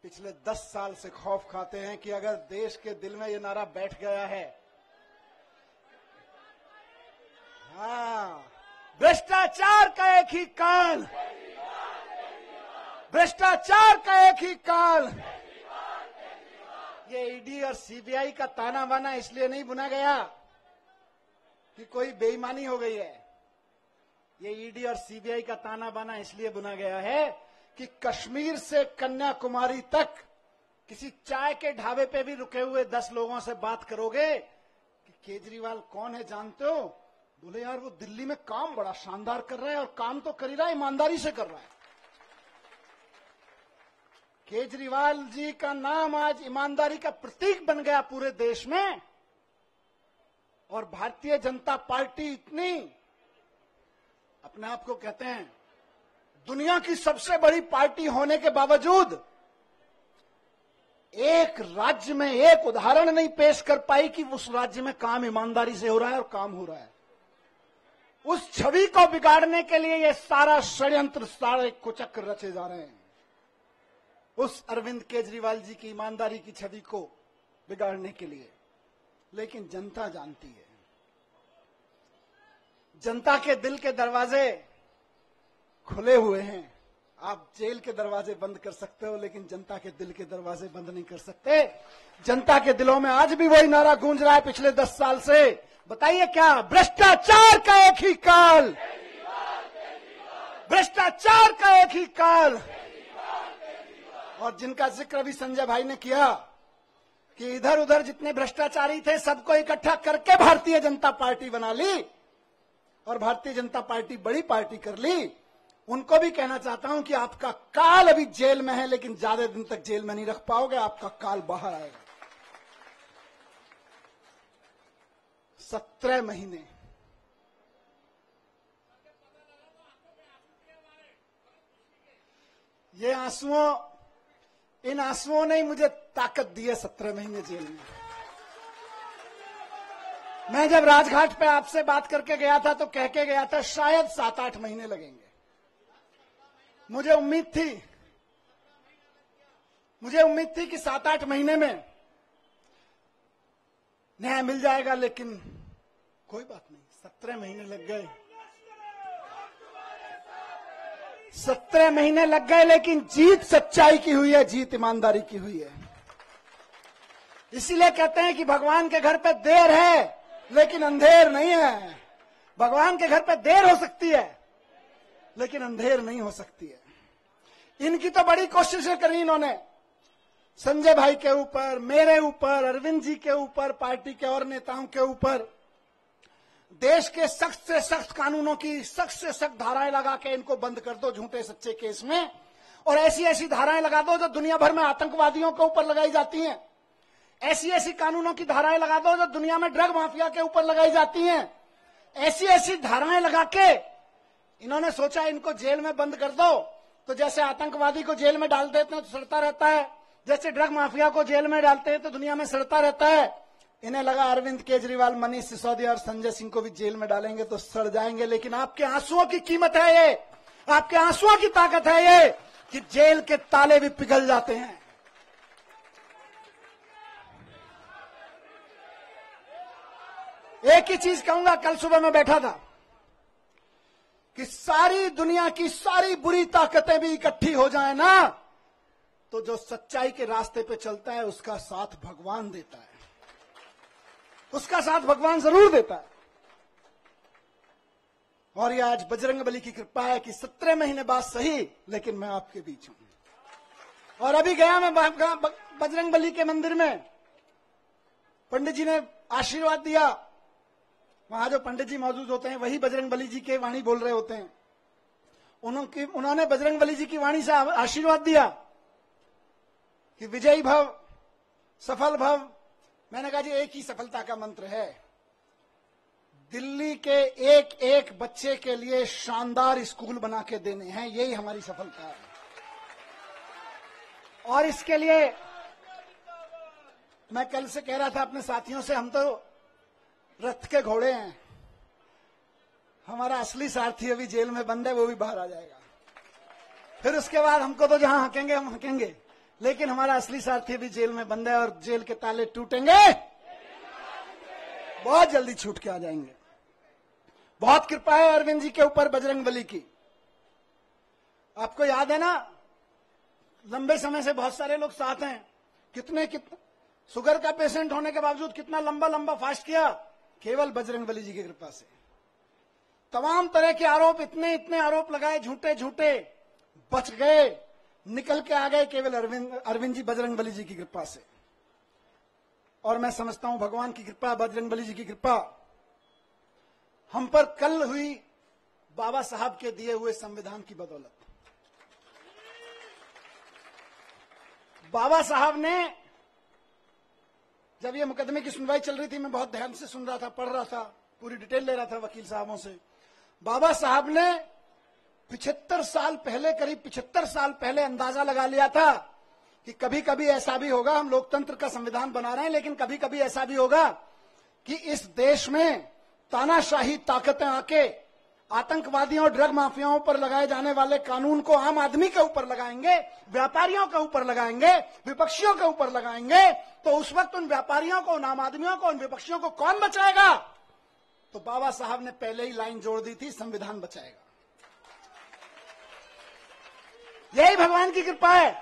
पिछले 10 साल से खौफ खाते हैं कि अगर देश के दिल में ये नारा बैठ गया है, हाँ, भ्रष्टाचार का एक ही काल, भ्रष्टाचार का एक ही काल। ये ईडी और सीबीआई का ताना बाना इसलिए नहीं बुना गया कि कोई बेईमानी हो गई है। ये ईडी और सीबीआई का ताना बाना इसलिए बुना गया है कि कश्मीर से कन्याकुमारी तक किसी चाय के ढाबे पे भी रुके हुए 10 लोगों से बात करोगे कि केजरीवाल कौन है जानते हो? बोले यार वो दिल्ली में काम बड़ा शानदार कर रहा है, और काम तो कर ही रहा है, ईमानदारी से कर रहा है। केजरीवाल जी का नाम आज ईमानदारी का प्रतीक बन गया पूरे देश में। और भारतीय जनता पार्टी इतनी अपने आप को कहते हैं दुनिया की सबसे बड़ी पार्टी होने के बावजूद एक राज्य में एक उदाहरण नहीं पेश कर पाई कि उस राज्य में काम ईमानदारी से हो रहा है और काम हो रहा है। उस छवि को बिगाड़ने के लिए ये सारा षड्यंत्र, सारे कुचक्र रचे जा रहे हैं, उस अरविंद केजरीवाल जी की ईमानदारी की छवि को बिगाड़ने के लिए। लेकिन जनता जानती है, जनता के दिल के दरवाजे खुले हुए हैं। आप जेल के दरवाजे बंद कर सकते हो, लेकिन जनता के दिल के दरवाजे बंद नहीं कर सकते। जनता के दिलों में आज भी वही नारा गूंज रहा है पिछले 10 साल से। बताइए क्या? भ्रष्टाचार का एक ही काल, भ्रष्टाचार का एक ही काल। और जिनका जिक्र अभी संजय भाई ने किया कि इधर उधर जितने भ्रष्टाचारी थे सबको इकट्ठा करके भारतीय जनता पार्टी बना ली और भारतीय जनता पार्टी बड़ी पार्टी कर ली, उनको भी कहना चाहता हूं कि आपका काल अभी जेल में है, लेकिन ज्यादा दिन तक जेल में नहीं रख पाओगे, आपका काल बाहर आएगा। 17 महीने ये आंसुओं, इन आंसुओं ने मुझे ताकत दी है 17 महीने जेल में। मैं जब राजघाट पे आपसे बात करके गया था तो कह के गया था शायद 7-8 महीने लगेंगे। मुझे उम्मीद थी कि 7-8 महीने में न्याय मिल जाएगा, लेकिन कोई बात नहीं, 17 महीने लग गए। 17 महीने लग गए, लेकिन जीत सच्चाई की हुई है, जीत ईमानदारी की हुई है। इसीलिए कहते हैं कि भगवान के घर पे देर है लेकिन अंधेर नहीं है। भगवान के घर पे देर हो सकती है लेकिन अंधेर नहीं हो सकती है। इनकी तो बड़ी कोशिशें करी इन्होंने, संजय भाई के ऊपर, मेरे ऊपर, अरविंद जी के ऊपर, पार्टी के और नेताओं के ऊपर। देश के सख्त से सख्त कानूनों की सख्त से सख्त धाराएं लगा के इनको बंद कर दो झूठे सच्चे केस में, और ऐसी ऐसी धाराएं लगा दो जो दुनिया भर में आतंकवादियों के ऊपर लगाई जाती हैं। ऐसी ऐसी कानूनों की धाराएं लगा दो जो दुनिया में ड्रग माफिया के ऊपर लगाई जाती हैं। ऐसी ऐसी धाराएं लगा के इन्होंने सोचा इनको जेल में बंद कर दो, तो जैसे आतंकवादी को जेल में डाल देते हैं तो सड़ता रहता है, जैसे ड्रग माफिया को जेल में डालते हैं तो दुनिया में सड़ता रहता है। इन्हें लगा अरविंद केजरीवाल, मनीष सिसोदिया और संजय सिंह को भी जेल में डालेंगे तो सड़ जाएंगे। लेकिन आपके आंसुओं की कीमत है ये, आपके आंसुओं की ताकत है ये कि जेल के ताले भी पिघल जाते हैं। एक ही चीज कहूंगा, कल सुबह मैं बैठा था कि सारी दुनिया की सारी बुरी ताकतें भी इकट्ठी हो जाए ना, तो जो सच्चाई के रास्ते पे चलता है उसका साथ भगवान देता है, उसका साथ भगवान जरूर देता है। और ये आज बजरंगबली की कृपा है कि 17 महीने बाद सही, लेकिन मैं आपके बीच हूं। और अभी गया मैं बजरंगबली के मंदिर में, पंडित जी ने आशीर्वाद दिया। वहां जो पंडित जी मौजूद होते हैं वही बजरंगबली जी के वाणी बोल रहे होते हैं। उन्होंने बजरंगबली जी की वाणी से आशीर्वाद दिया कि विजयी भव, सफल भव। मैंने कहा जी एक ही सफलता का मंत्र है, दिल्ली के एक एक बच्चे के लिए शानदार स्कूल बना के देने हैं, यही हमारी सफलता है। और इसके लिए मैं कल से कह रहा था अपने साथियों से, हम तो रथ के घोड़े हैं, हमारा असली सारथी अभी जेल में बंद है, वो भी बाहर आ जाएगा। फिर उसके बाद हमको तो जहां हकेंगे हम हकेंगे, लेकिन हमारा असली सारथी भी जेल में बंद है और जेल के ताले टूटेंगे, बहुत जल्दी छूट के आ जाएंगे। बहुत कृपा है अरविंद जी के ऊपर बजरंगबली की। आपको याद है ना, लंबे समय से बहुत सारे लोग साथ हैं, कितने शुगर का पेशेंट होने के बावजूद कितना लंबा लंबा फास्ट किया, केवल बजरंगबली जी की कृपा से। तमाम तरह के आरोप, इतने इतने आरोप लगाए झूठे झूठे, बच गए, निकल के आ गए केवल अरविंद जी बजरंगबली जी की कृपा से। और मैं समझता हूं भगवान की कृपा, बजरंगबली जी की कृपा हम पर कल हुई बाबा साहब के दिए हुए संविधान की बदौलत। बाबा साहब ने, जब ये मुकदमे की सुनवाई चल रही थी, मैं बहुत ध्यान से सुन रहा था, पढ़ रहा था, पूरी डिटेल ले रहा था वकील साहबों से। बाबा साहब ने 75 साल पहले, करीब 75 साल पहले अंदाजा लगा लिया था कि कभी कभी ऐसा भी होगा, हम लोकतंत्र का संविधान बना रहे हैं, लेकिन कभी कभी ऐसा भी होगा कि इस देश में तानाशाही ताकतें आके आतंकवादियों और ड्रग माफियाओं पर लगाए जाने वाले कानून को आम आदमी के ऊपर लगाएंगे, व्यापारियों के ऊपर लगाएंगे, विपक्षियों के ऊपर लगाएंगे। तो उस वक्त उन व्यापारियों को, उन आम आदमियों को, उन विपक्षियों को कौन बचाएगा? तो बाबा साहब ने पहले ही लाइन जोड़ दी थी, संविधान बचाएगा। यही भगवान की कृपा है।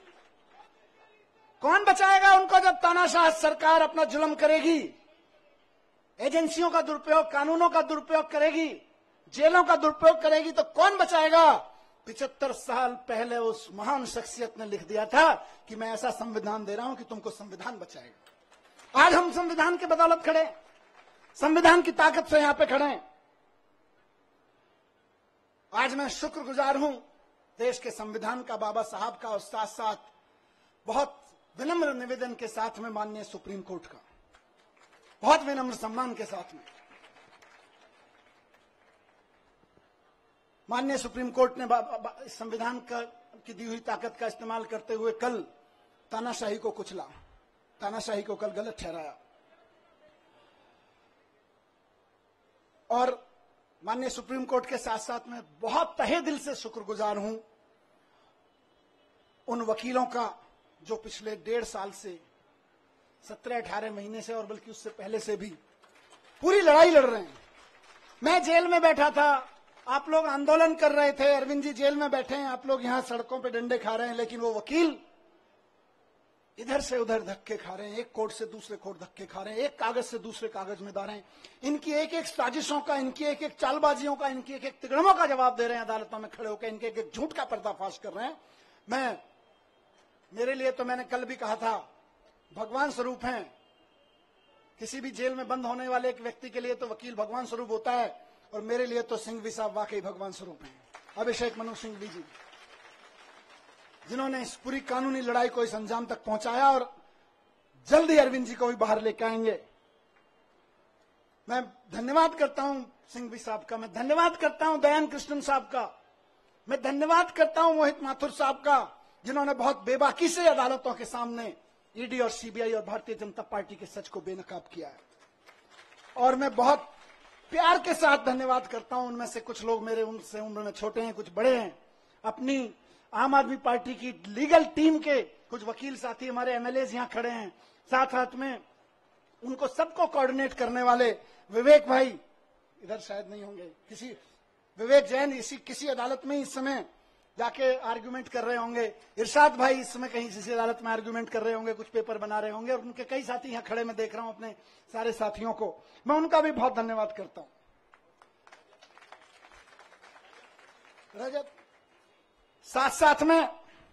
कौन बचाएगा उनको जब तानाशाह सरकार अपना जुल्म करेगी, एजेंसियों का दुरुपयोग, कानूनों का दुरुपयोग करेगी, जेलों का दुरुपयोग करेगी, तो कौन बचाएगा? 75 साल पहले उस महान शख्सियत ने लिख दिया था कि मैं ऐसा संविधान दे रहा हूं कि तुमको संविधान बचाएगा। आज हम संविधान के बदौलत खड़े, संविधान की ताकत से यहां पे खड़े हैं। आज मैं शुक्रगुजार हूं देश के संविधान का, बाबा साहब का, और साथ साथ बहुत विनम्र निवेदन के साथ में माननीय सुप्रीम कोर्ट का, बहुत विनम्र सम्मान के साथ में माननीय सुप्रीम कोर्ट ने संविधान की दी हुई ताकत का इस्तेमाल करते हुए कल तानाशाही को कुचला, तानाशाही को कल गलत ठहराया। और माननीय सुप्रीम कोर्ट के साथ साथ मैं बहुत तहे दिल से शुक्रगुजार हूं उन वकीलों का जो पिछले 1.5 साल से, 17-18 महीने से, और बल्कि उससे पहले से भी पूरी लड़ाई लड़ रहे हैं। मैं जेल में बैठा था, आप लोग आंदोलन कर रहे थे, अरविंद जी जेल में बैठे हैं, आप लोग यहां सड़कों पे डंडे खा रहे हैं, लेकिन वो वकील इधर से उधर धक्के खा रहे हैं, एक कोर्ट से दूसरे कोर्ट धक्के खा रहे हैं, एक कागज से दूसरे कागज में डाल रहे हैं। इनकी एक एक साजिशों का, इनकी एक एक चालबाजियों का, इनकी एक एक तिगड़मों का जवाब दे रहे हैं अदालतों में खड़े होकर, इनके एक एक झूठ का पर्दाफाश कर रहे हैं। मेरे लिए तो मैंने कल भी कहा था, भगवान स्वरूप हैं। किसी भी जेल में बंद होने वाले एक व्यक्ति के लिए तो वकील भगवान स्वरूप होता है, और मेरे लिए तो सिंघवी साहब वाकई भगवान स्वरूप हैं। अभिषेक मनु सिंघवी जी, जिन्होंने इस पूरी कानूनी लड़ाई को इस अंजाम तक पहुंचाया, और जल्द ही अरविंद जी को भी बाहर लेकर आएंगे। मैं धन्यवाद करता हूं सिंघवी साहब का, मैं धन्यवाद करता हूं दयान कृष्णन साहब का, मैं धन्यवाद करता हूं मोहित माथुर साहब का, जिन्होंने बहुत बेबाकी से अदालतों के सामने ईडी और सीबीआई और भारतीय जनता पार्टी के सच को बेनकाब किया है। और मैं बहुत प्यार के साथ धन्यवाद करता हूं, उनमें से कुछ लोग मेरे उनसे उम्र में छोटे हैं, कुछ बड़े हैं, अपनी आम आदमी पार्टी की लीगल टीम के कुछ वकील साथी, हमारे एमएलए यहां खड़े हैं, साथ साथ में उनको सबको कोऑर्डिनेट करने वाले विवेक भाई, इधर शायद नहीं होंगे, विवेक जैन किसी अदालत में इस समय जाके आर्गुमेंट कर रहे होंगे, इरशाद भाई इस समय कहीं किसी अदालत में आर्गुमेंट कर रहे होंगे, कुछ पेपर बना रहे होंगे, और उनके कई साथी यहां खड़े मैं देख रहा हूं, अपने सारे साथियों को मैं उनका भी बहुत धन्यवाद करता हूं। रजत, साथ साथ में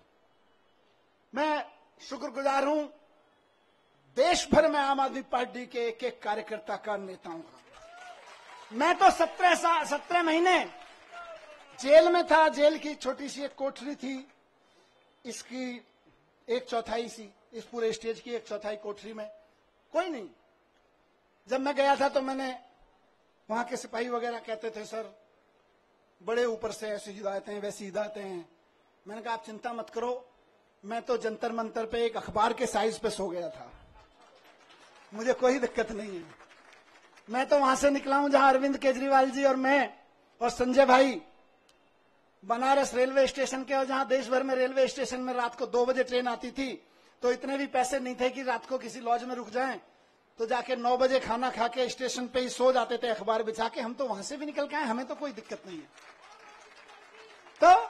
मैं शुक्रगुजार हूं देश भर में आम आदमी पार्टी के एक एक कार्यकर्ता का, नेताओं का। मैं तो 17 महीने जेल में था, जेल की छोटी सी एक कोठरी थी, इसकी 1/4 सी, इस पूरे स्टेज की 1/4 कोठरी में कोई नहीं। जब मैं गया था तो मैंने, वहां के सिपाही वगैरह कहते थे सर बड़े ऊपर से ऐसी हिदायतें वैसी हिदायतें हैं। मैंने कहा आप चिंता मत करो, मैं तो जंतर मंतर पे एक अखबार के साइज पे सो गया था, मुझे कोई दिक्कत नहीं है। मैं तो वहां से निकला हूं जहां अरविंद केजरीवाल जी और मैं और संजय भाई, बनारस रेलवे स्टेशन के, और जहां देश भर में रेलवे स्टेशन में रात को 2 बजे ट्रेन आती थी, तो इतने भी पैसे नहीं थे कि रात को किसी लॉज में रुक जाएं, तो जाके 9 बजे खाना खा के स्टेशन पे ही सो जाते थे अखबार बिछा के। हम तो वहां से भी निकल के आए, हमें तो कोई दिक्कत नहीं है। तो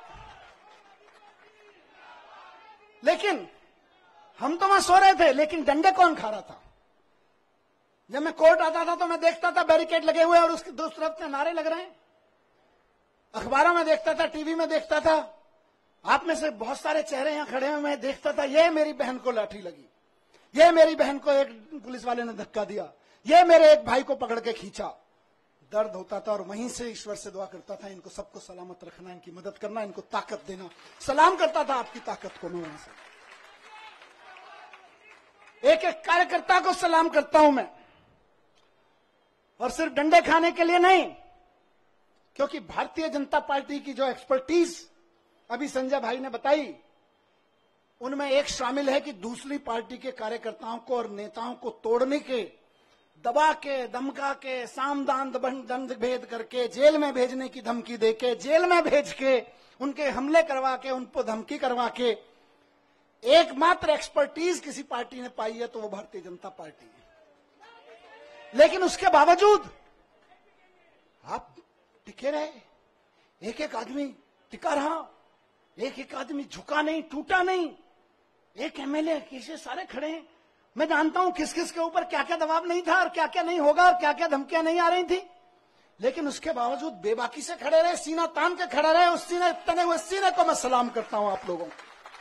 लेकिन हम तो वहां सो रहे थे, लेकिन डंडे कौन खा रहा था? जब मैं कोर्ट आता था तो मैं देखता था बैरिकेड लगे हुए और उसकी दूसरी तरफ से नारे लग रहे हैं। अखबारों में देखता था, टीवी में देखता था, आप में से बहुत सारे चेहरे यहां खड़े हैं, मैं देखता था ये मेरी बहन को लाठी लगी, ये मेरी बहन को एक पुलिस वाले ने धक्का दिया, ये मेरे एक भाई को पकड़ के खींचा। दर्द होता था और वहीं से ईश्वर से दुआ करता था, इनको सबको सलामत रखना, इनकी मदद करना, इनको ताकत देना। सलाम करता था आपकी ताकत को मैं वहां से। एक एक कार्यकर्ता को सलाम करता हूं मैं, और सिर्फ डंडे खाने के लिए नहीं, क्योंकि भारतीय जनता पार्टी की जो एक्सपर्टीज अभी संजय भाई ने बताई, उनमें एक शामिल है कि दूसरी पार्टी के कार्यकर्ताओं को और नेताओं को तोड़ने के, दबा के, धमका के, सामदान दंड भेद करके, जेल में भेजने की धमकी देके, जेल में भेज के, उनके हमले करवा के, उनको धमकी करवा के एकमात्र एक्सपर्टीज किसी पार्टी ने पाई है तो वो भारतीय जनता पार्टी है। लेकिन उसके बावजूद आप टिके रहे, एक एक आदमी टिका रहा, एक एक आदमी झुका नहीं, टूटा नहीं। एक एमएलए कैसे सारे खड़े हैं, मैं जानता हूं किस किस के ऊपर क्या क्या दबाव नहीं था और क्या क्या नहीं होगा और क्या क्या धमकियां नहीं आ रही थी, लेकिन उसके बावजूद बेबाकी से खड़े रहे, सीना तान के खड़े रहे। उस सीने, तने हुए सीने को मैं सलाम करता हूं आप लोगों को,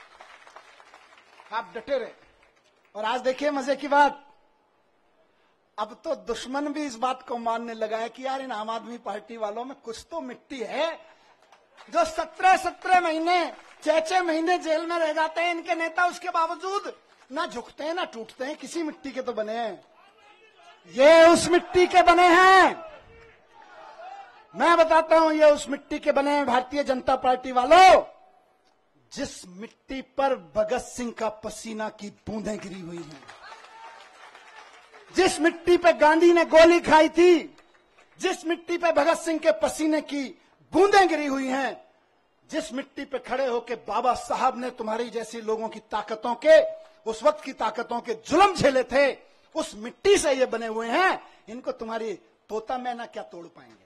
आप डटे रहे। और आज देखिए मजे की बात, अब तो दुश्मन भी इस बात को मानने लगा है कि यार इन आम आदमी पार्टी वालों में कुछ तो मिट्टी है, जो 17 महीने 6 महीने जेल में रह जाते हैं इनके नेता, उसके बावजूद ना झुकते हैं ना टूटते हैं, किसी मिट्टी के तो बने हैं। ये उस मिट्टी के बने हैं, मैं बताता हूं, ये उस मिट्टी के बने हैं भारतीय जनता पार्टी वालों, जिस मिट्टी पर भगत सिंह का पसीना की बूंदें गिरी हुई हैं, जिस मिट्टी पे गांधी ने गोली खाई थी, जिस मिट्टी पे भगत सिंह के पसीने की बूंदें गिरी हुई हैं, जिस मिट्टी पे खड़े होकर बाबा साहब ने तुम्हारी जैसी लोगों की ताकतों के, उस वक्त की ताकतों के जुल्म झेले थे, उस मिट्टी से ये बने हुए हैं। इनको तुम्हारी तोता मैना क्या तोड़ पाएंगे,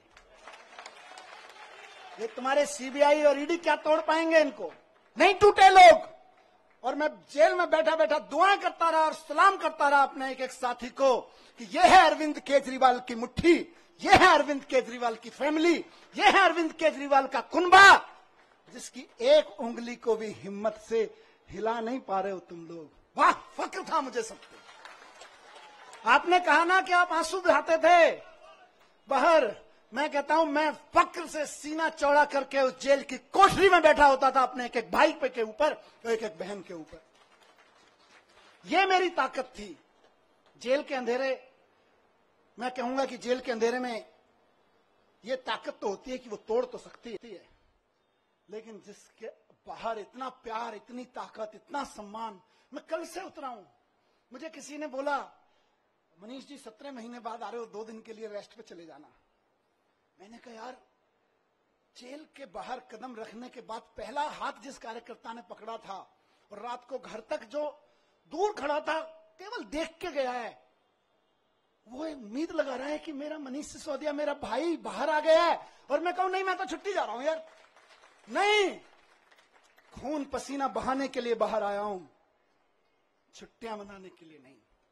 ये तुम्हारे सीबीआई और ईडी क्या तोड़ पाएंगे, इनको नहीं टूटे लोग। और मैं जेल में बैठा बैठा दुआएं करता रहा और सलाम करता रहा अपने एक एक साथी को कि यह है अरविंद केजरीवाल की मुट्ठी, यह है अरविंद केजरीवाल की फैमिली, यह है अरविंद केजरीवाल का कुनबा, जिसकी एक उंगली को भी हिम्मत से हिला नहीं पा रहे हो तुम लोग। वाह, फक्र था मुझे सबको। आपने कहा ना कि आप आंसू बहाते थे बाहर, मैं कहता हूं मैं फक्र से सीना चौड़ा करके उस जेल की कोठरी में बैठा होता था अपने एक एक भाई पे के ऊपर और एक एक बहन के ऊपर। यह मेरी ताकत थी। जेल के अंधेरे, मैं कहूंगा कि जेल के अंधेरे में यह ताकत तो होती है कि वो तोड़ तो सकती है, लेकिन जिसके बाहर इतना प्यार, इतनी ताकत, इतना सम्मान। मैं कल से उतरा हूं, मुझे किसी ने बोला मनीष जी 17 महीने बाद आ रहे हो, 2 दिन के लिए रेस्ट पे चले जाना। मैंने कहा यार, जेल के बाहर कदम रखने के बाद पहला हाथ जिस कार्यकर्ता ने पकड़ा था और रात को घर तक जो दूर खड़ा था केवल देख के गया है, वो उम्मीद लगा रहा है कि मेरा मनीष सिसोदिया, मेरा भाई बाहर आ गया है। और मैं कहूं नहीं, मैं तो छुट्टी जा रहा हूं यार, नहीं, खून पसीना बहाने के लिए बाहर आया हूं, छुट्टियां मनाने के लिए नहीं।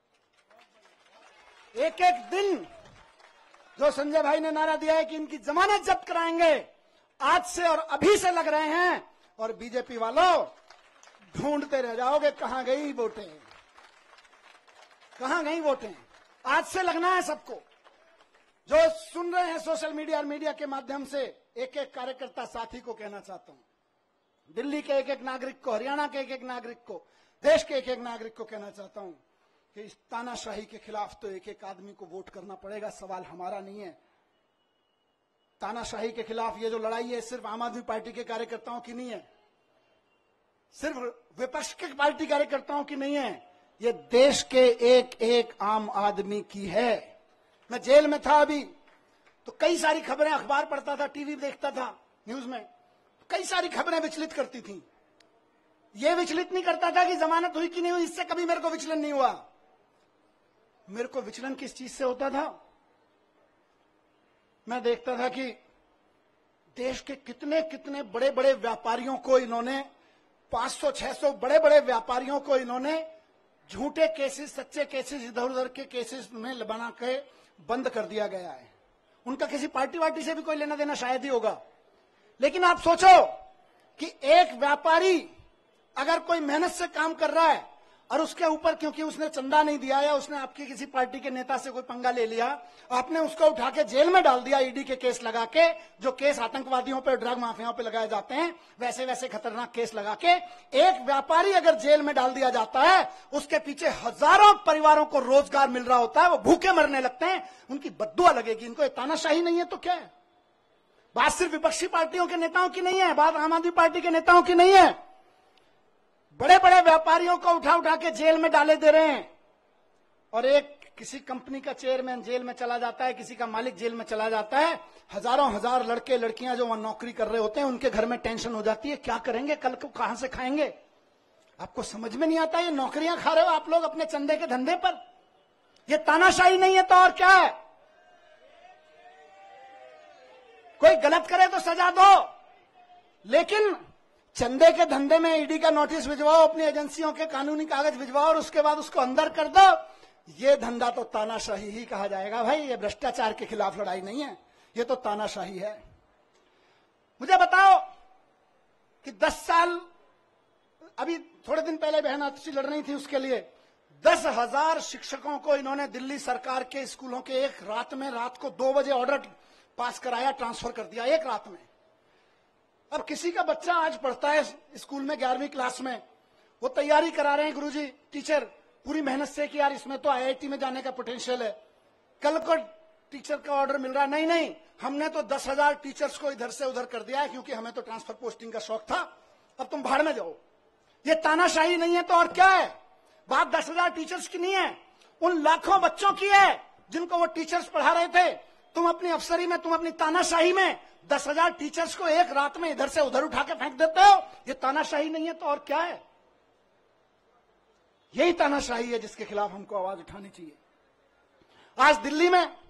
एक एक दिन जो संजय भाई ने नारा दिया है कि इनकी जमानत जब्त कराएंगे, आज से और अभी से लग रहे हैं। और बीजेपी वालों, ढूंढते रह जाओगे कहां गई वोटें, कहां गई वोटें। आज से लगना है सबको। जो सुन रहे हैं सोशल मीडिया और मीडिया के माध्यम से, एक एक कार्यकर्ता साथी को कहना चाहता हूं, दिल्ली के एक एक नागरिक को, हरियाणा के एक एक नागरिक को, देश के एक एक नागरिक को कहना चाहता हूं कि इस तानाशाही के खिलाफ तो एक एक आदमी को वोट करना पड़ेगा। सवाल हमारा नहीं है। तानाशाही के खिलाफ ये जो लड़ाई है सिर्फ आम आदमी पार्टी के कार्यकर्ताओं की नहीं है, सिर्फ विपक्ष के पार्टी कार्यकर्ताओं की नहीं है, ये देश के एक एक आम आदमी की है। मैं जेल में था अभी, तो कई सारी खबरें, अखबार पढ़ता था, टीवी देखता था, न्यूज में कई सारी खबरें विचलित करती थी। ये विचलित नहीं करता था कि जमानत हुई कि नहीं हुई, इससे कभी मेरे को विचलन नहीं हुआ। मेरे को विचलन किस चीज से होता था? मैं देखता था कि देश के कितने कितने बड़े बड़े व्यापारियों को इन्होंने 500-600 बड़े बड़े व्यापारियों को इन्होंने झूठे केसेस, सच्चे केसेस, इधर उधर के केसेस में बना के बंद कर दिया गया है। उनका किसी पार्टी वार्टी से भी कोई लेना देना शायद ही होगा। लेकिन आप सोचो कि एक व्यापारी अगर कोई मेहनत से काम कर रहा है और उसके ऊपर क्योंकि उसने चंदा नहीं दिया या उसने आपकी किसी पार्टी के नेता से कोई पंगा ले लिया, आपने उसको उठा के जेल में डाल दिया ईडी के केस लगा के, जो केस आतंकवादियों पे, ड्रग माफियाओं पे लगाए जाते हैं, वैसे वैसे खतरनाक केस लगा के एक व्यापारी अगर जेल में डाल दिया जाता है, उसके पीछे हजारों परिवारों को रोजगार मिल रहा होता है, वो भूखे मरने लगते हैं, उनकी बद्दुआ लगेगी। इनको तानाशाही नहीं है तो क्या है? बात सिर्फ विपक्षी पार्टियों के नेताओं की नहीं है, बात आम आदमी पार्टी के नेताओं की नहीं है। बड़े बड़े व्यापारियों को उठा उठा के जेल में डाले दे रहे हैं। और एक किसी कंपनी का चेयरमैन जेल में चला जाता है, किसी का मालिक जेल में चला जाता है, हजारों हजार लड़के लड़कियां जो वहां नौकरी कर रहे होते हैं, उनके घर में टेंशन हो जाती है, क्या करेंगे, कल को कहां से खाएंगे? आपको समझ में नहीं आता, ये नौकरियां खा रहे हो आप लोग अपने चंदे के धंधे पर। ये तानाशाही नहीं है तो और क्या है? कोई गलत करे तो सजा दो, लेकिन चंदे के धंधे में ईडी का नोटिस भिजवाओ, अपनी एजेंसियों के कानूनी कागज भिजवाओ और उसके बाद उसको अंदर कर दो, ये धंधा तो तानाशाही ही कहा जाएगा। भाई ये भ्रष्टाचार के खिलाफ लड़ाई नहीं है, ये तो तानाशाही है। मुझे बताओ कि 10 साल, अभी थोड़े दिन पहले बहन आतिशी लड़ रही थी उसके लिए, 10,000 शिक्षकों को इन्होंने दिल्ली सरकार के स्कूलों के एक रात में, रात को 2 बजे ऑर्डर पास कराया, ट्रांसफर कर दिया एक रात में। अब किसी का बच्चा आज पढ़ता है स्कूल में 11वीं क्लास में, वो तैयारी करा रहे हैं गुरुजी टीचर पूरी मेहनत से कि यार इसमें तो आईआईटी में जाने का पोटेंशियल है। कल को टीचर का ऑर्डर मिल रहा है, नहीं नहीं हमने तो 10,000 टीचर्स को इधर से उधर कर दिया है क्योंकि हमें तो ट्रांसफर पोस्टिंग का शौक था, अब तुम भाड़ में जाओ। ये तानाशाही नहीं है तो और क्या है? बात 10,000 टीचर्स की नहीं है, उन लाखों बच्चों की है जिनको वो टीचर्स पढ़ा रहे थे। तुम अपनी अफसरी में, तुम अपनी तानाशाही में 10,000 टीचर्स को एक रात में इधर से उधर उठा के फेंक देते हो। ये तानाशाही नहीं है तो और क्या है? यही तानाशाही है जिसके खिलाफ हमको आवाज उठानी चाहिए। आज दिल्ली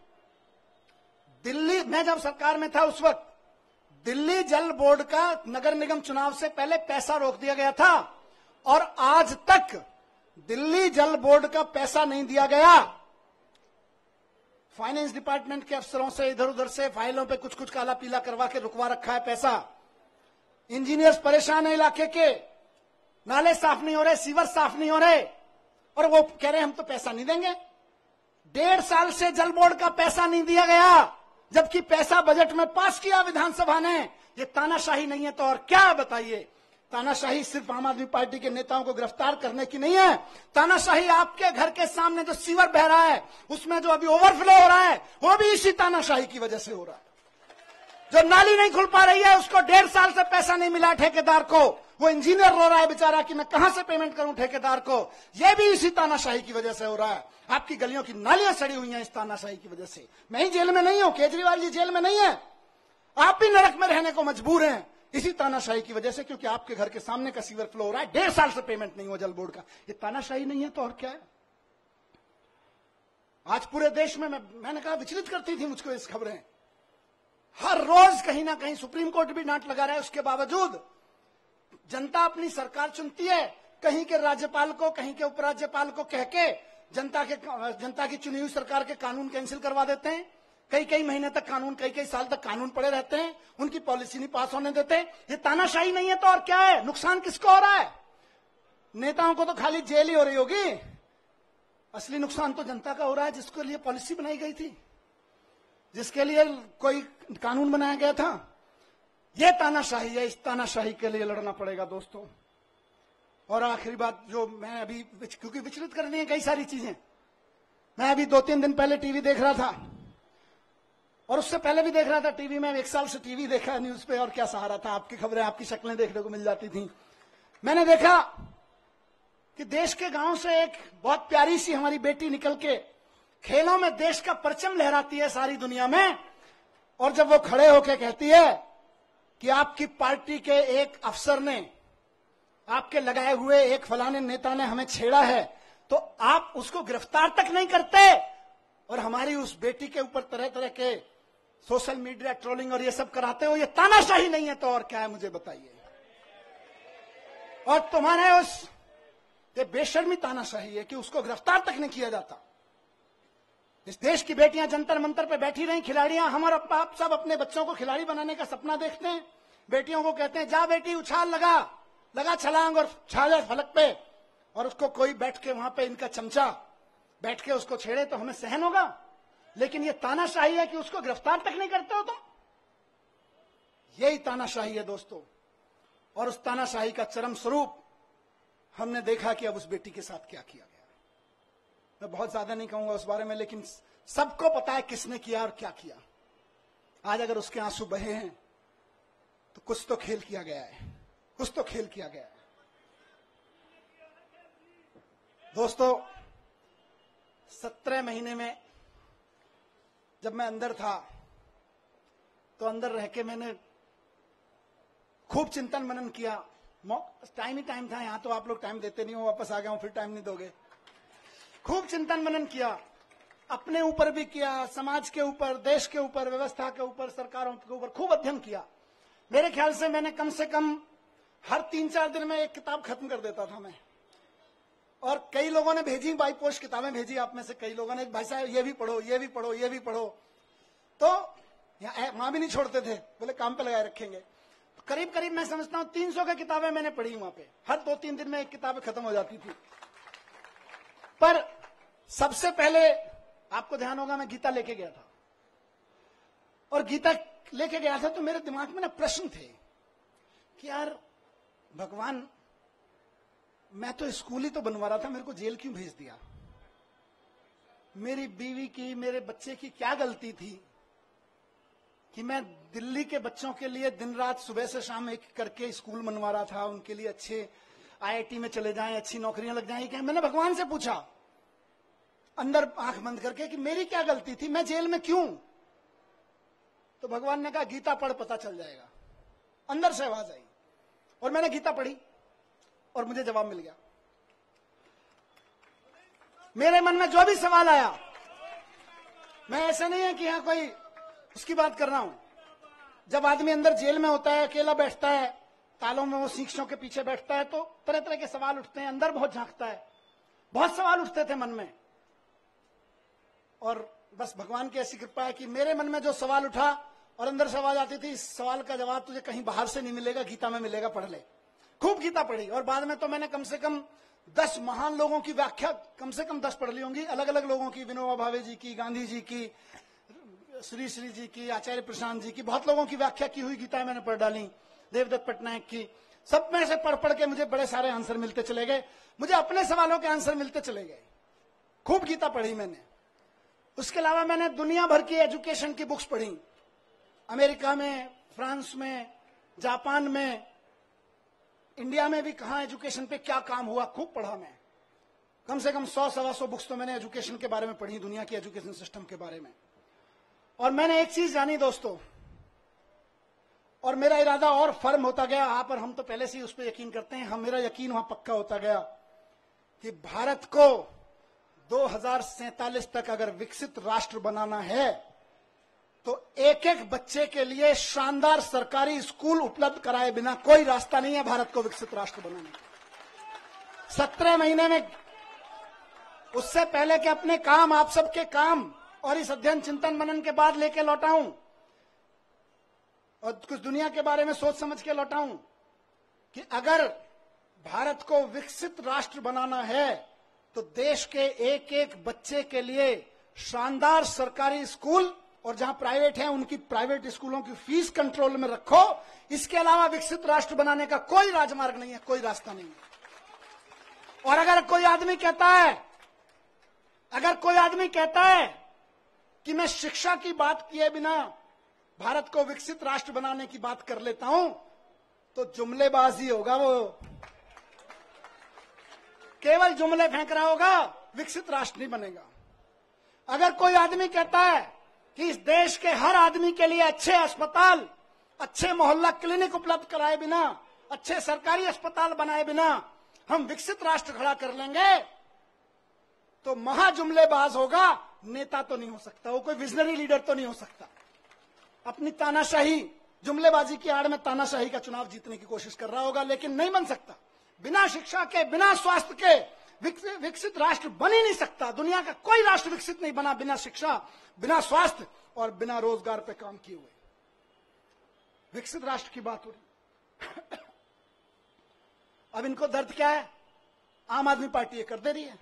में जब सरकार में था उस वक्त दिल्ली जल बोर्ड का नगर निगम चुनाव से पहले पैसा रोक दिया गया था और आज तक दिल्ली जल बोर्ड का पैसा नहीं दिया गया। फाइनेंस डिपार्टमेंट के अफसरों से इधर उधर से फाइलों पे कुछ कुछ काला पीला करवा के रुकवा रखा है पैसा। इंजीनियर्स परेशान है इलाके के, नाले साफ नहीं हो रहे, सीवर साफ नहीं हो रहे, और वो कह रहे हैं हम तो पैसा नहीं देंगे। 1.5 साल से जल बोर्ड का पैसा नहीं दिया गया, जबकि पैसा बजट में पास किया विधानसभा ने। ये तानाशाही नहीं है तो और क्या है बताइए? तानाशाही सिर्फ आम आदमी पार्टी के नेताओं को गिरफ्तार करने की नहीं है, तानाशाही आपके घर के सामने जो सीवर बह रहा है उसमें जो अभी ओवरफ्लो हो रहा है वो भी इसी तानाशाही की वजह से हो रहा है। जो नाली नहीं खुल पा रही है उसको 1.5 साल से पैसा नहीं मिला ठेकेदार को, वो इंजीनियर रो रहा है बेचारा कि मैं कहां से पेमेंट करूं ठेकेदार को, यह भी इसी तानाशाही की वजह से हो रहा है। आपकी गलियों की नालियां सड़ी हुई हैं इस तानाशाही की वजह से। मैं ही जेल में नहीं हूं, केजरीवाल जी जेल में नहीं है, आप भी नरक में रहने को मजबूर हैं इसी तानाशाही की वजह से, क्योंकि आपके घर के सामने का सीवर फ्लो हो रहा है, 1.5 साल से पेमेंट नहीं हुआ जल बोर्ड का। ये तानाशाही नहीं है तो और क्या है? आज पूरे देश में मैंने कहा विचलित करती थी मुझको इस खबरें। हर रोज कहीं ना कहीं सुप्रीम कोर्ट भी डांट लगा रहा है, उसके बावजूद जनता अपनी सरकार चुनती है, कहीं के राज्यपाल को, कहीं के उपराज्यपाल को कह के जनता की चुनी हुई सरकार के कानून कैंसिल करवा देते हैं। कई महीने तक कानून, कई साल तक कानून पड़े रहते हैं, उनकी पॉलिसी नहीं पास होने देते। ये तानाशाही नहीं है तो और क्या है? नुकसान किसको हो रहा है? नेताओं को तो खाली जेल ही हो रही होगी, असली नुकसान तो जनता का हो रहा है जिसके लिए पॉलिसी बनाई गई थी, जिसके लिए कोई कानून बनाया गया था। यह तानाशाही है, इस तानाशाही के लिए लड़ना पड़ेगा दोस्तों। और आखिरी बात जो मैं अभी, क्योंकि विचलित करनी है कई सारी चीजें, मैं अभी 2-3 दिन पहले टीवी देख रहा था और उससे पहले भी देख रहा था टीवी में, 1 साल से टीवी देखा न्यूज पे, और क्या सहारा था, आपकी खबरें, आपकी शक्लें देखने को मिल जाती थी। मैंने देखा कि देश के गांव से एक बहुत प्यारी सी हमारी बेटी निकल के खेलों में देश का परचम लहराती है सारी दुनिया में, और जब वो खड़े होके कहती है कि आपकी पार्टी के एक अफसर ने, आपके लगाए हुए एक फलाने नेता ने हमें छेड़ा है, तो आप उसको गिरफ्तार तक नहीं करते और हमारी उस बेटी के ऊपर तरह तरह के सोशल मीडिया ट्रोलिंग और ये सब कराते हो। ये तानाशाही नहीं है तो और क्या है, मुझे बताइए। और तुम्हारे उस ये बेशर्मी तानाशाही है कि उसको गिरफ्तार तक नहीं किया जाता। इस देश की बेटियां जंतर मंतर पे बैठी रही, खिलाड़ियां, हमारा बाप सब अपने बच्चों को खिलाड़ी बनाने का सपना देखते हैं। बेटियों को कहते हैं जा बेटी उछाल लगा छलांग और छाले फलक पे, और उसको कोई बैठ के वहां पे इनका चमचा बैठ के उसको छेड़े तो हमें सहन होगा। लेकिन ये तानाशाही है कि उसको गिरफ्तार तक नहीं करते हो तुम। यही तानाशाही है दोस्तों। और उस तानाशाही का चरम स्वरूप हमने देखा कि अब उस बेटी के साथ क्या किया गया। मैं बहुत ज्यादा नहीं कहूंगा उस बारे में, लेकिन सबको पता है किसने किया और क्या किया। आज अगर उसके आंसू बहे हैं तो कुछ तो खेल किया गया है, कुछ तो खेल किया गया है। दोस्तों 17 महीने में जब मैं अंदर था तो अंदर रह के मैंने खूब चिंतन मनन किया। टाइम ही टाइम था, यहां तो आप लोग टाइम देते नहीं हो, वापस आ गया हूं फिर टाइम नहीं दोगे। खूब चिंतन मनन किया, अपने ऊपर भी किया, समाज के ऊपर, देश के ऊपर, व्यवस्था के ऊपर, सरकारों के ऊपर खूब अध्ययन किया। मेरे ख्याल से मैंने कम से कम हर 3-4 दिन में एक किताब खत्म कर देता था मैं। और कई लोगों ने भेजी, बाई पोस्ट किताबें भेजी आप में से कई लोगों ने, भाई साहब ये भी पढ़ो, ये भी पढ़ो, ये भी पढ़ो। तो वहां भी नहीं छोड़ते थे, बोले काम पे लगाए रखेंगे। तो करीब करीब मैं समझता हूं 300 की किताबें मैंने पढ़ी वहां पे। हर 2-3 दिन में एक किताब खत्म हो जाती थी। पर सबसे पहले आपको ध्यान होगा मैं गीता लेके गया था। और गीता लेके गया था तो मेरे दिमाग में ना प्रश्न थे कि यार भगवान, मैं तो स्कूल ही तो बनवा रहा था, मेरे को जेल क्यों भेज दिया? मेरी बीवी की, मेरे बच्चे की क्या गलती थी कि मैं दिल्ली के बच्चों के लिए दिन रात सुबह से शाम एक करके स्कूल बनवा रहा था, उनके लिए अच्छे आईआईटी में चले जाएं, अच्छी नौकरियां लग जाएं। मैंने भगवान से पूछा अंदर आंख बंद करके कि मेरी क्या गलती थी, मैं जेल में क्यों? तो भगवान ने कहा गीता पढ़, पता चल जाएगा। अंदर से आवाज आई और मैंने गीता पढ़ी और मुझे जवाब मिल गया। मेरे मन में जो भी सवाल आया, मैं ऐसा नहीं है कि यहां कोई उसकी बात कर रहा हूं। जब आदमी अंदर जेल में होता है, अकेला बैठता है, तालों में वो शीशों के पीछे बैठता है, तो तरह तरह के सवाल उठते हैं, अंदर बहुत झांकता है। बहुत सवाल उठते थे मन में, और बस भगवान की ऐसी कृपा है कि मेरे मन में जो सवाल उठा और अंदर से आवाज आती थी, इस सवाल का जवाब तुझे कहीं बाहर से नहीं मिलेगा, गीता में मिलेगा, पढ़ ले। खूब गीता पढ़ी और बाद में तो मैंने कम से कम 10 महान लोगों की व्याख्या कम से कम 10 पढ़ ली होंगी, अलग अलग लोगों की, विनोबा भावे जी की, गांधी जी की, श्री श्री जी की, आचार्य प्रशांत जी की, बहुत लोगों की व्याख्या की हुई गीता मैंने पढ़ डाली, देवदत्त पटनायक की। सब में से पढ़ के मुझे बड़े सारे आंसर मिलते चले गए, मुझे अपने सवालों के आंसर मिलते चले गए। खूब गीता पढ़ी मैंने। उसके अलावा मैंने दुनिया भर की एजुकेशन की बुक्स पढ़ी, अमेरिका में, फ्रांस में, जापान में, इंडिया में भी कहां एजुकेशन पे क्या काम हुआ, खूब पढ़ा मैं। कम से कम 100-125 बुक्स तो मैंने एजुकेशन के बारे में पढ़ी, दुनिया की एजुकेशन सिस्टम के बारे में। और मैंने एक चीज जानी दोस्तों, और मेरा इरादा और फर्म होता गया, आप और हम तो पहले से ही उस पर यकीन करते हैं, मेरा यकीन वहां पक्का होता गया कि भारत को 2047 तक अगर विकसित राष्ट्र बनाना है तो एक एक बच्चे के लिए शानदार सरकारी स्कूल उपलब्ध कराए बिना कोई रास्ता नहीं है भारत को विकसित राष्ट्र बनाने का। 17 महीने में, उससे पहले कि अपने काम, आप सबके काम और इस अध्ययन चिंतन मनन के बाद लेके लौटा हूं और कुछ दुनिया के बारे में सोच समझ के लौटा हूं कि अगर भारत को विकसित राष्ट्र बनाना है तो देश के एक एक बच्चे के लिए शानदार सरकारी स्कूल, और जहां प्राइवेट है उनकी प्राइवेट स्कूलों की फीस कंट्रोल में रखो। इसके अलावा विकसित राष्ट्र बनाने का कोई राजमार्ग नहीं है, कोई रास्ता नहीं है। और अगर कोई आदमी कहता है कि मैं शिक्षा की बात किए बिना भारत को विकसित राष्ट्र बनाने की बात कर लेता हूं, तो जुमलेबाजी होगा, वो केवल जुमले फेंक रहा होगा, विकसित राष्ट्र नहीं बनेगा। अगर कोई आदमी कहता है कि इस देश के हर आदमी के लिए अच्छे अस्पताल अच्छे मोहल्ला क्लिनिक उपलब्ध कराए बिना, अच्छे सरकारी अस्पताल बनाए बिना हम विकसित राष्ट्र खड़ा कर लेंगे तो महाजुमलेबाज होगा, नेता तो नहीं हो सकता, वो कोई विजनरी लीडर तो नहीं हो सकता। अपनी तानाशाही, जुमलेबाजी की आड़ में तानाशाही का चुनाव जीतने की कोशिश कर रहा होगा, लेकिन नहीं बन सकता। बिना शिक्षा के, बिना स्वास्थ्य के विकसित राष्ट्र बन ही नहीं सकता। दुनिया का कोई राष्ट्र विकसित नहीं बना बिना शिक्षा, बिना स्वास्थ्य और बिना रोजगार पे काम किए हुए। विकसित राष्ट्र की बात हो रही। अब इनको दर्द क्या है? आम आदमी पार्टी ये कर दे रही है।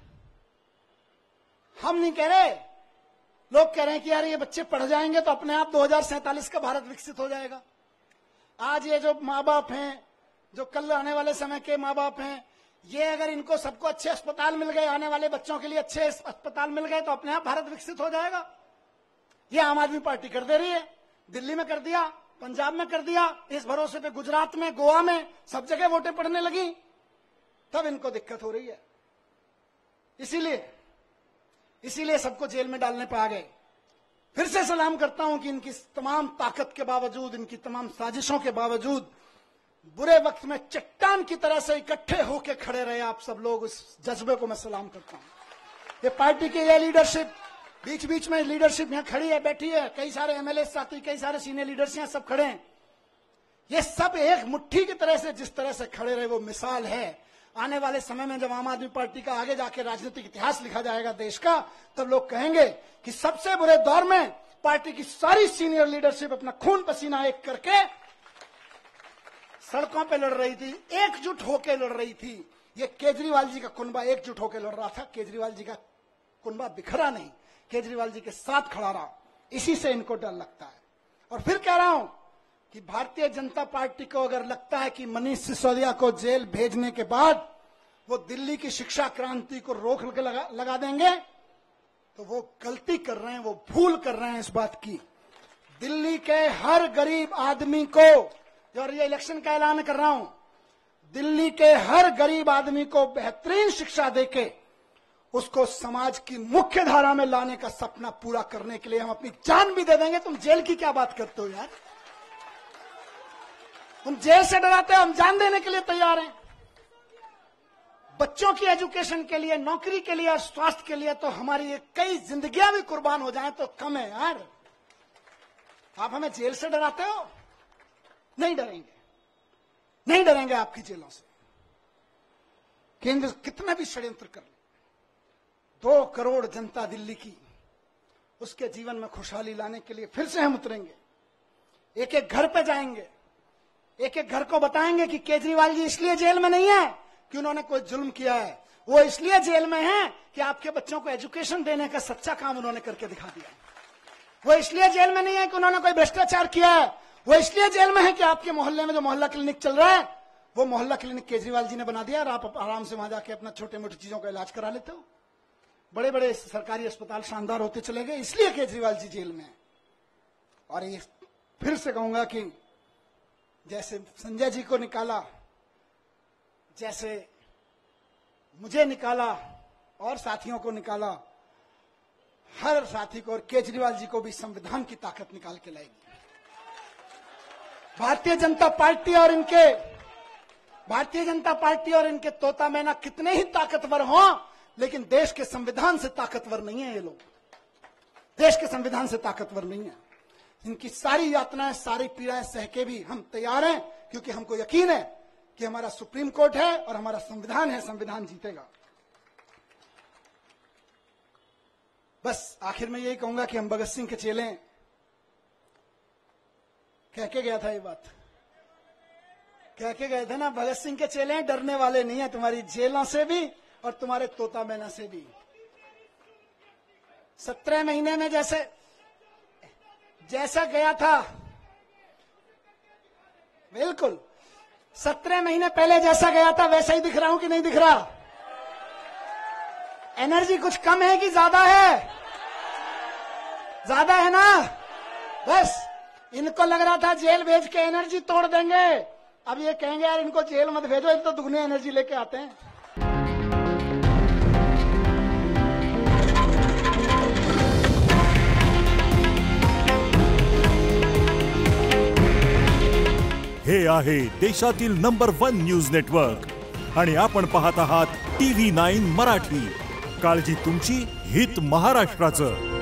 हम नहीं कह रहे, लोग कह रहे हैं कि यार ये बच्चे पढ़ जाएंगे तो अपने आप 2047 का भारत विकसित हो जाएगा। आज ये जो माँ बाप हैं, जो कल आने वाले समय के माँ बाप हैं, ये अगर इनको सबको अच्छे अस्पताल मिल गए, आने वाले बच्चों के लिए अच्छे अस्पताल मिल गए तो अपने आप भारत विकसित हो जाएगा। ये आम आदमी पार्टी कर दे रही है। दिल्ली में कर दिया, पंजाब में कर दिया, इस भरोसे पे गुजरात में, गोवा में, सब जगह वोटें पड़ने लगी, तब इनको दिक्कत हो रही है। इसीलिए सबको जेल में डालने पे आ गए। फिर से सलाम करता हूं कि इनकी तमाम ताकत के बावजूद, इनकी तमाम साजिशों के बावजूद, बुरे वक्त में चट्टान की तरह से इकट्ठे होकर खड़े रहे आप सब लोग। इस जज्बे को मैं सलाम करता हूं। ये पार्टी की ये लीडरशिप, बीच बीच में लीडरशिप यहां खड़ी है, बैठी है, कई सारे एमएलए साथी, कई सारे सीनियर लीडर्स यहां सब खड़े हैं। ये सब एक मुट्ठी की तरह से जिस तरह से खड़े रहे वो मिसाल है। आने वाले समय में जब आम आदमी पार्टी का आगे जाके राजनीतिक इतिहास लिखा जाएगा देश का, तब लोग कहेंगे कि सबसे बुरे दौर में पार्टी की सारी सीनियर लीडरशिप अपना खून पसीना एक करके सड़कों पे लड़ रही थी, एकजुट होकर लड़ रही थी। ये केजरीवाल जी का कुनबा एकजुट होकर लड़ रहा था। केजरीवाल जी का कुनबा बिखरा नहीं, केजरीवाल जी के साथ खड़ा रहा। इसी से इनको डर लगता है। और फिर कह रहा हूं कि भारतीय जनता पार्टी को अगर लगता है कि मनीष सिसोदिया को जेल भेजने के बाद वो दिल्ली की शिक्षा क्रांति को रोक लगा देंगे, तो वो गलती कर रहे हैं, वो भूल कर रहे हैं इस बात की। दिल्ली के हर गरीब आदमी को, और ये इलेक्शन का ऐलान कर रहा हूं, दिल्ली के हर गरीब आदमी को बेहतरीन शिक्षा देके उसको समाज की मुख्य धारा में लाने का सपना पूरा करने के लिए हम अपनी जान भी दे देंगे। तुम जेल की क्या बात करते हो यार? तुम जेल से डराते हो, हम जान देने के लिए तैयार हैं। बच्चों की एजुकेशन के लिए, नौकरी के लिए और स्वास्थ्य के लिए तो हमारी ये कई जिंदगियां भी कुर्बान हो जाएं तो कम है यार। आप हमें जेल से डराते हो? नहीं डरेंगे, नहीं डरेंगे आपकी जेलों से। केंद्र कितना भी षड्यंत्र कर ले, 2 करोड़ जनता दिल्ली की, उसके जीवन में खुशहाली लाने के लिए फिर से हम उतरेंगे। एक एक घर पे जाएंगे, एक एक घर को बताएंगे कि केजरीवाल जी इसलिए जेल में नहीं है कि उन्होंने कोई जुल्म किया है, वो इसलिए जेल में है कि आपके बच्चों को एजुकेशन देने का सच्चा काम उन्होंने करके दिखा दिया। वो इसलिए जेल में नहीं है कि उन्होंने कोई भ्रष्टाचार किया है, वो इसलिए जेल में है कि आपके मोहल्ले में जो मोहल्ला क्लिनिक चल रहा है, वो मोहल्ला क्लिनिक केजरीवाल जी ने बना दिया और आप आराम से वहां जाके अपना छोटे मोटे चीजों का इलाज करा लेते हो। बड़े बड़े सरकारी अस्पताल शानदार होते चले गए, इसलिए केजरीवाल जी जेल में है। और ये फिर से कहूंगा कि जैसे संजय जी को निकाला, जैसे मुझे निकाला और साथियों को निकाला, हर साथी को और केजरीवाल जी को भी संविधान की ताकत निकाल के लाएगी। भारतीय जनता पार्टी और इनके तोता मैना कितने ही ताकतवर हों, लेकिन देश के संविधान से ताकतवर नहीं है ये लोग। देश के संविधान से ताकतवर नहीं है। इनकी सारी यातनाएं, सारी पीड़ाएं सह के भी हम तैयार हैं, क्योंकि हमको यकीन है कि हमारा सुप्रीम कोर्ट है और हमारा संविधान है, संविधान जीतेगा। बस आखिर में यही कहूंगा कि हम भगत सिंह के चेले हैं। कह के गया था ये बात, कह के गए थे ना, भगत सिंह के चेले हैं, डरने वाले नहीं है तुम्हारी जेलों से भी और तुम्हारे तोता मैना से भी। 17 महीने में जैसा गया था, बिल्कुल 17 महीने पहले जैसा गया था वैसा ही दिख रहा हूं कि नहीं दिख रहा? एनर्जी कुछ कम है कि ज्यादा है? ज्यादा है ना? बस इनको लग रहा था जेल भेज के एनर्जी तोड़ देंगे, अब ये कहेंगे यार इनको जेल मत भेजो, ये तो दुगनी एनर्जी लेके आते हैं। हे आहे देशातील नंबर 1 न्यूज नेटवर्क आणि आपण पाहत आहात TV9 मराठी। काळजी तुमची, हित महाराष्ट्राचं।